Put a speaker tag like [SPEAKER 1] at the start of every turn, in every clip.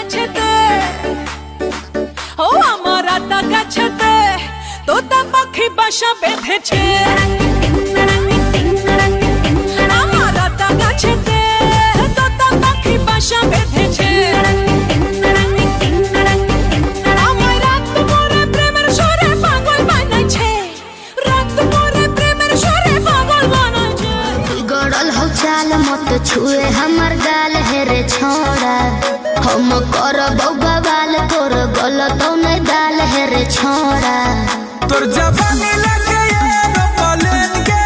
[SPEAKER 1] গাছেতে, ও আমার আতা গাছেতে তোতা পাখি বাসা বেঁধেছে। আমার আতা গাছেতে তোতা পাখি বাসা বেঁধেছে। আমায় রাত করে প্রেমের সুরে পাগল বানাইছে, রাত করে প্রেমের সুরে পাগল বানাইছে।
[SPEAKER 2] गड़ल हो चाल मत छुए हमर गाल हेरे छोड़ा, हम करबो बवाल तोर गलत में दाल हेरे छोड़ा।
[SPEAKER 3] तोर जवानी लगे एरोप्लेन के,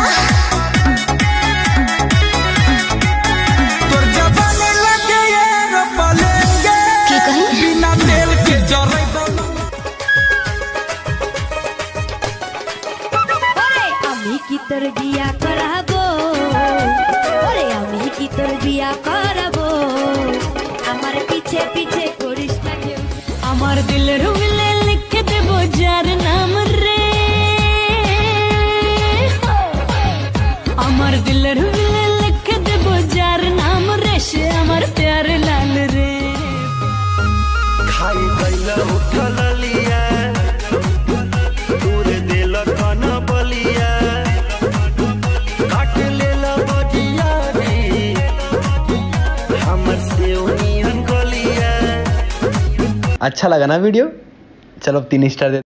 [SPEAKER 3] तोर जवानी लगे एरोप्लेन के,
[SPEAKER 2] की कही
[SPEAKER 3] बिना तेल के जरे
[SPEAKER 4] আমি কি তোর বিয়া করাবো, ওরে আমি কি তোর বিয়া করাবো, আমার পিছে পিছে করিস না কেউ।
[SPEAKER 1] আমার দিলের মিলে লিখে দেব যার নাম রে, আমার দিলের মিলে লিখে দেব যার নাম রে, সে আমার প্যার লাল রে।
[SPEAKER 5] खाई गइला उठल लिया, दूर दिल कन बलिया, काट लेला बजिया रे हमर से उनियन गलिया।
[SPEAKER 6] अच्छा लगा ना वीडियो? चलो 3 स्टार दे।